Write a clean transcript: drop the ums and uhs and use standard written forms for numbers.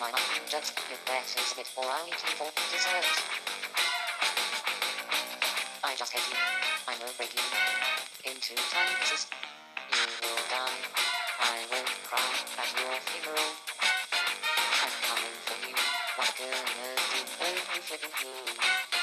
my mind just regresses before I eat you for dessert. I just hate you. I will break you into tiny pieces. You will die. I will cry at your funeral. I'm coming for you. What a good do when you flipping blue.